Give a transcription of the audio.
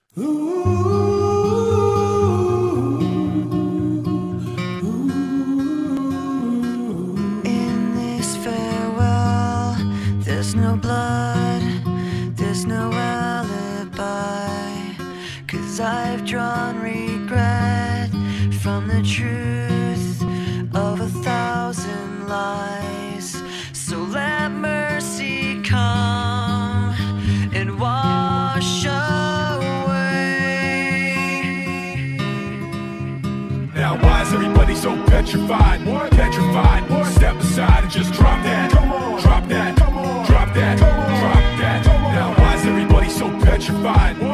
In this farewell, there's no blood, there's no alibi, 'cause I've drawn regret from the truth of 1,000 lies. So let mercy come and wash away. Now why is everybody so petrified? Petrified. Step aside and just drop that. Drop that. Drop that. Drop that. Now why is everybody so petrified?